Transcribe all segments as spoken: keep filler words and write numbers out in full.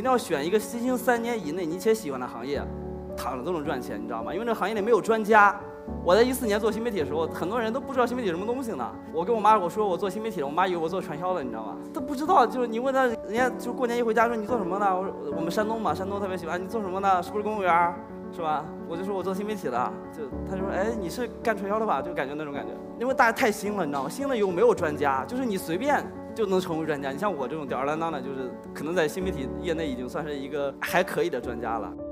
一定要选一个新兴三年以内你且喜欢的行业，躺着都能赚钱，你知道吗？因为这行业里没有专家。我在一四年做新媒体的时候，很多人都不知道新媒体什么东西呢。我跟我妈我说我做新媒体的，我妈以为我做传销的，你知道吗？都不知道，就是你问他，人家就过年一回家说你做什么呢？我说我们山东嘛，山东特别喜欢你做什么呢？是不是公务员？是吧？我就说我做新媒体的，就他就说哎你是干传销的吧？就感觉那种感觉，因为大家太新了，你知道吗？新了以后没有专家，就是你随便就能成为专家。你像我这种吊儿郎当的，就是可能在新媒体业内已经算是一个还可以的专家了。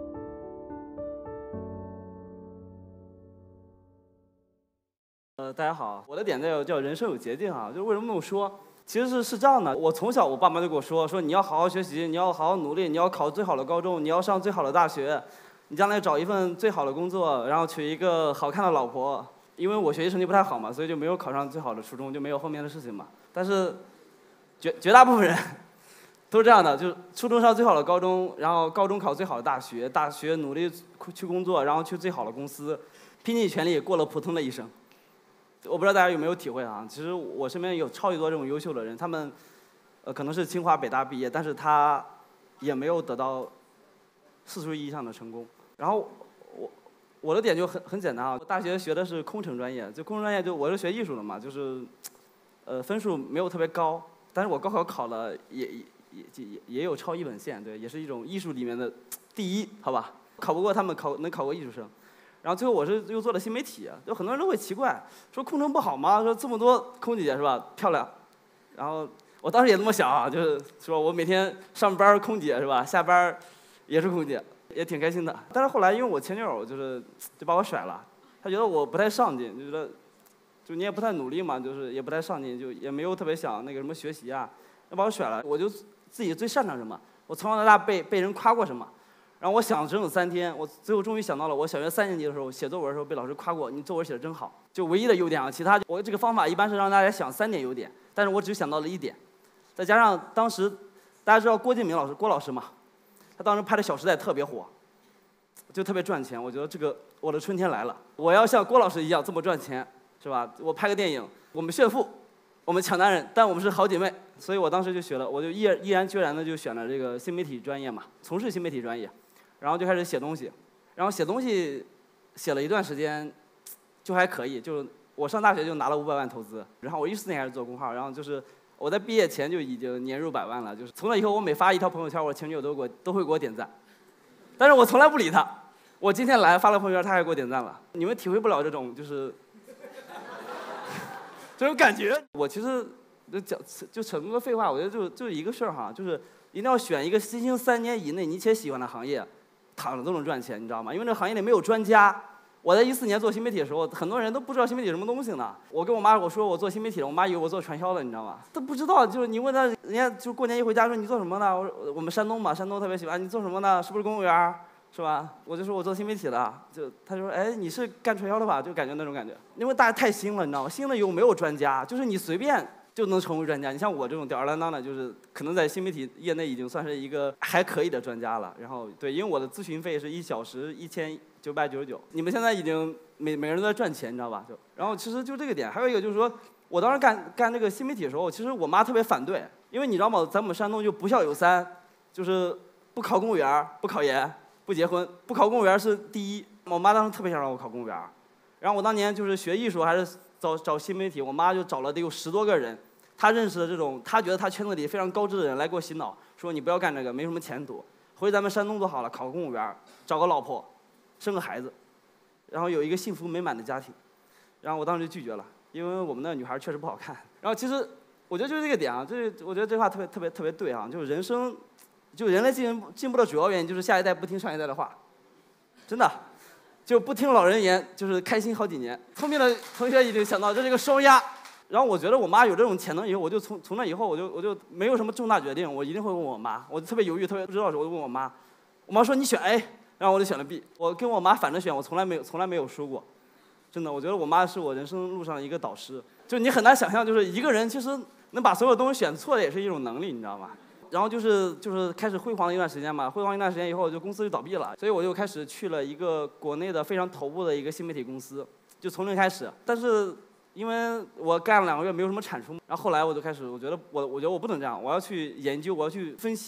呃，大家好，我的点叫叫人生有捷径啊，就是为什么这么说？其实是是这样的，我从小我爸妈就跟我说，说你要好好学习，你要好好努力，你要考最好的高中，你要上最好的大学，你将来找一份最好的工作，然后娶一个好看的老婆。因为我学习成绩不太好嘛，所以就没有考上最好的初中，就没有后面的事情嘛。但是绝绝大部分人都是这样的，就是初中上最好的高中，然后高中考最好的大学，大学努力去工作，然后去最好的公司，拼尽全力过了普通的一生。我不知道大家有没有体会啊？其实我身边有超级多这种优秀的人，他们，呃，可能是清华北大毕业，但是他也没有得到世俗意义上的成功。然后我我的点就很很简单啊，我大学学的是工程专业，就工程专业就我是学艺术的嘛，就是，呃，分数没有特别高，但是我高考考了也也也也也有超一本线，对，也是一种艺术里面的第一，好吧？考不过他们考能考过艺术生。然后最后我是又做了新媒体，就很多人都会奇怪，说空乘不好吗？说这么多空姐是吧，漂亮。然后我当时也这么想啊，就是说我每天上班空姐是吧，下班也是空姐，也挺开心的。但是后来因为我前女友就是就把我甩了，她觉得我不太上进，就觉得就你也不太努力嘛，就是也不太上进，就也没有特别想那个什么学习啊，就把我甩了。我就自己最擅长什么，我从小到大被被人夸过什么。然后我想了整整三天，我最后终于想到了，我小学三年级的时候写作文的时候被老师夸过，你作文写得真好，就唯一的优点啊，其他我这个方法一般是让大家想三点优点，但是我只想到了一点，再加上当时大家知道郭敬明老师郭老师嘛，他当时拍的《小时代》特别火，就特别赚钱，我觉得这个我的春天来了，我要像郭老师一样这么赚钱，是吧？我拍个电影，我们炫富，我们抢男人，但我们是好姐妹，所以我当时就学了，我就毅毅然决然的就选了这个新媒体专业嘛，从事新媒体专业。然后就开始写东西，然后写东西写了一段时间，就还可以。就是我上大学就拿了五百万投资，然后我一四年开始做公号，然后就是我在毕业前就已经年入百万了。就是从那以后，我每发一条朋友圈，我前女友都给我都会给我点赞，但是我从来不理她。我今天来发了朋友圈，她还给我点赞了。你们体会不了这种就是这种感觉。我其实就讲就扯那么多废话，我觉得就就一个事儿哈，就是一定要选一个新兴三年以内你且喜欢的行业。躺着都能赚钱，你知道吗？因为这行业里没有专家。我在一四年做新媒体的时候，很多人都不知道新媒体什么东西呢。我跟我妈我说我做新媒体的，我妈以为我做传销的，你知道吗？都不知道，就是你问他，人家就过年一回家说你做什么呢？我说我们山东嘛，山东特别喜欢你做什么呢？是不是公务员？是吧？我就说我做新媒体的，就他就说哎你是干传销的吧？就感觉那种感觉，因为大家太新了，你知道吗？新了以后没有专家，就是你随便就能成为专家。你像我这种吊儿郎当的，就是可能在新媒体业内已经算是一个还可以的专家了。然后对，因为我的咨询费是一小时一千九百九十九，你们现在已经每每个人都在赚钱，你知道吧？就然后其实就这个点，还有一个就是说，我当时干干这个新媒体的时候，其实我妈特别反对，因为你知道吗？咱们山东就不孝有三，就是不考公务员，不考研，不结婚，不考公务员是第一。我妈当时特别想让我考公务员，然后我当年就是学艺术还是找找新媒体，我妈就找了得有十多个人。他认识的这种，他觉得他圈子里非常高知的人来给我洗脑，说你不要干这个，没什么前途，回咱们山东多好了，考个公务员，找个老婆，生个孩子，然后有一个幸福美满的家庭。然后我当时就拒绝了，因为我们那女孩确实不好看。然后其实我觉得就是这个点啊，这我觉得这话特别特别特别对啊，就是人生，就人类进进步的主要原因就是下一代不听上一代的话，真的，就不听老人言，就是开心好几年。聪明的同学已经想到这是一个双压。然后我觉得我妈有这种潜能以后，我就从从那以后我就我就没有什么重大决定，我一定会问我妈，我特别犹豫，特别不知道的时候，我就问我妈，我妈说你选 A， 然后我就选了 B， 我跟我妈反着选，我从来没有从来没有输过，真的，我觉得我妈是我人生路上的一个导师，就你很难想象，就是一个人其实能把所有东西选错的也是一种能力，你知道吗？然后就是就是开始辉煌了一段时间嘛，辉煌一段时间以后，就公司就倒闭了，所以我就开始去了一个国内的非常头部的一个新媒体公司，就从零开始，但是。因为我干了两个月没有什么产出，然后后来我就开始，我觉得我我觉得我不能这样，我要去研究，我要去分析，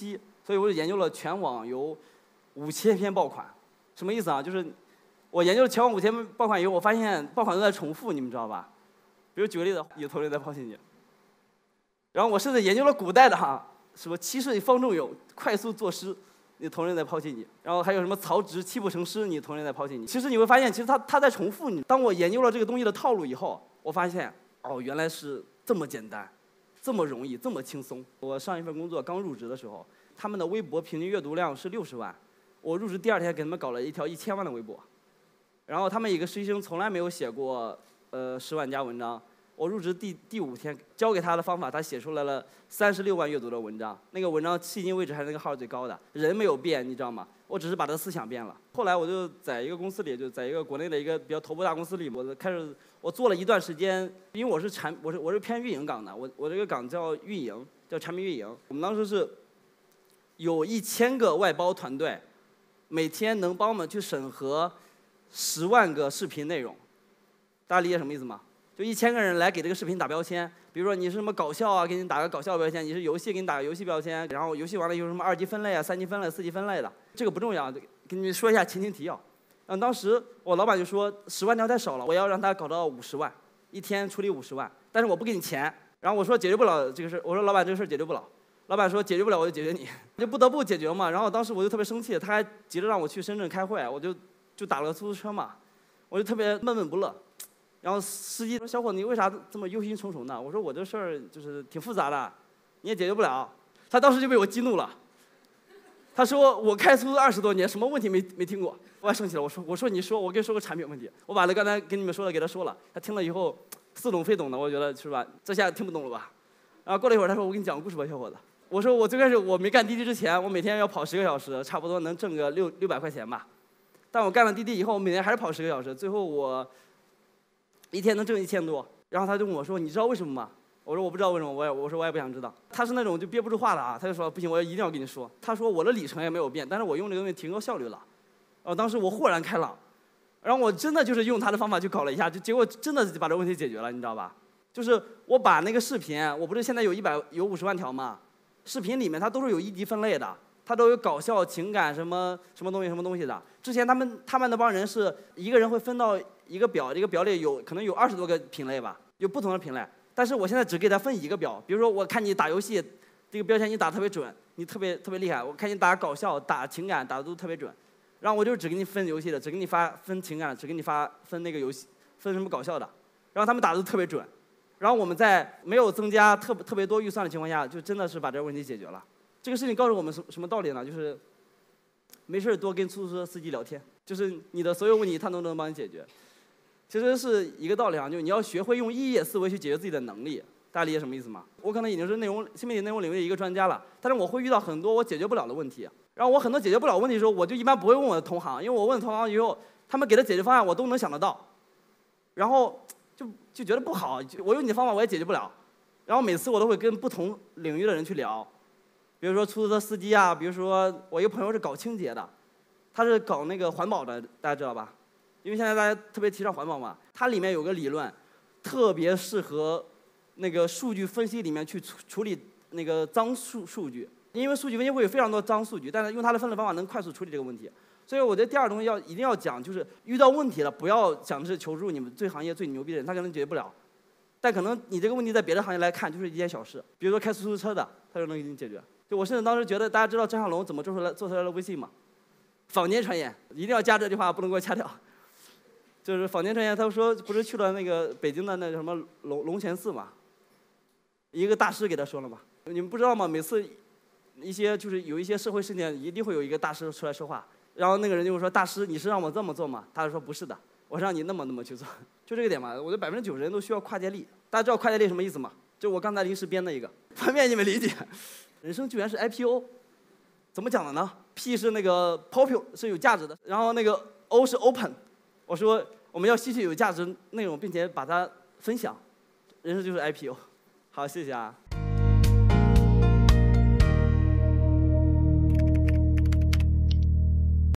所以我就研究了全网有五千篇爆款。什么意思啊？就是我研究了全网五千篇爆款以后，我发现爆款都在重复，你们知道吧？比如举个例子，有同人在抛弃你。然后我甚至研究了古代的哈，什么七岁方仲永快速作诗，你同人在抛弃你。然后还有什么曹植泣不成诗，你同人在抛弃你。其实你会发现，其实他他在重复你。当我研究了这个东西的套路以后，我发现哦，原来是这么简单，这么容易，这么轻松。我上一份工作刚入职的时候，他们的微博平均阅读量是六十万，我入职第二天给他们搞了一条一千万的微博。然后他们一个实习生从来没有写过呃十万加文章。我入职第第五天，教给他的方法，他写出来了三十六万阅读的文章。那个文章迄今为止还是那个号最高的，人没有变，你知道吗？我只是把他思想变了。后来我就在一个公司里，就在一个国内的一个比较头部大公司里，我开始我做了一段时间，因为我是产我是我是偏运营岗的，我我这个岗叫运营，叫产品运营。我们当时是有一千个外包团队，每天能帮我们去审核十万个视频内容。大家理解什么意思吗？就一千个人来给这个视频打标签，比如说你是什么搞笑啊，给你打个搞笑标签；你是游戏，给你打个游戏标签。然后游戏完了有什么二级分类啊、三级分类、四级分类的，这个不重要，给你们说一下前情提要。嗯，当时我老板就说十万条太少了，我要让他搞到五十万，一天处理五十万，但是我不给你钱。然后我说解决不了这个事，我说老板这个事解决不了。老板说解决不了我就解决你，就不得不解决嘛。然后当时我就特别生气，他还急着让我去深圳开会，我就就打了个出租车嘛，我就特别闷闷不乐。然后司机说：“小伙子，你为啥这么忧心忡忡呢？”我说：“我这事儿就是挺复杂的，你也解决不了。”他当时就被我激怒了。他说：“我开出租二十多年，什么问题没没听过？”我还生气了。我说：“我说你说，我跟你说个产品问题。”我把他刚才跟你们说的给他说了，他听了以后似懂非懂的，我觉得是吧？这下听不懂了吧？然后过了一会儿，他说：“我给你讲个故事吧，小伙子。”我说：“我最开始我没干滴滴之前，我每天要跑十个小时，差不多能挣个六六百块钱吧。但我干了滴滴以后，我每天还是跑十个小时，最后我。”一天能挣一千多，然后他就问我说：“你知道为什么吗？”我说：“我不知道为什么，我也我说我也不想知道。”他是那种就憋不住话的啊，他就说：“不行，我一定要跟你说。”他说：“我的里程也没有变，但是我用这个东西提高效率了。”然后当时我豁然开朗，然后我真的就是用他的方法去搞了一下，就结果真的把这个问题解决了，你知道吧？就是我把那个视频，我不是现在有一百有五十万条吗？视频里面它都是有一级分类的。它都有搞笑、情感什么什么东西、什么东西的。之前他们他们那帮人是一个人会分到一个表，这个表里有可能有二十多个品类吧，有不同的品类。但是我现在只给他分一个表，比如说我看你打游戏，这个标签你打特别准，你特别特别厉害。我看你打搞笑、打情感打的都特别准，然后我就只给你分游戏的，只给你发分情感的，只给你发分那个游戏分什么搞笑的。然后他们打的都特别准，然后我们在没有增加特特别多预算的情况下，就真的是把这个问题解决了。这个事情告诉我们什什么道理呢？就是没事多跟出租车司机聊天，就是你的所有问题他都能帮你解决。其实是一个道理啊，就是你要学会用异业思维去解决自己的能力。大家理解什么意思吗？我可能已经是内容新媒体内容领域的一个专家了，但是我会遇到很多我解决不了的问题。然后我很多解决不了问题的时候，我就一般不会问我的同行，因为我问同行以后，他们给的解决方案我都能想得到，然后就就觉得不好，我用你的方法我也解决不了。然后每次我都会跟不同领域的人去聊。比如说出租车司机啊，比如说我一个朋友是搞清洁的，他是搞那个环保的，大家知道吧？因为现在大家特别提倡环保嘛，它里面有个理论，特别适合那个数据分析里面去处处理那个脏数数据，因为数据分析会有非常多脏数据，但是用它的分类方法能快速处理这个问题。所以我觉得第二个东西要一定要讲，就是遇到问题了，不要想的是求助你们最行业最牛逼的人，他可能解决不了，但可能你这个问题在别的行业来看就是一件小事，比如说开出租车的，他就能给你解决。就我甚至当时觉得，大家知道张小龙怎么做出来做出来的微信吗？坊间传言，一定要加这句话，不能给我掐掉。就是坊间传言，他说不是去了那个北京的那什么龙龙泉寺嘛，一个大师给他说了嘛。你们不知道吗？每次一些就是有一些社会事件，一定会有一个大师出来说话，然后那个人就会说：“大师，你是让我这么做吗？”他就说：“不是的，我让你那么那么去做。”就这个点嘛，我觉得百分之九十人都需要跨界力。大家知道跨界力什么意思吗？就我刚才临时编的一个，方便你们理解。人生居然是 I P O， 怎么讲的呢 ？P 是那个 popular 是有价值的，然后那个 O 是 open。我说我们要吸取有价值内容，并且把它分享，人生就是 I P O。好，谢谢啊。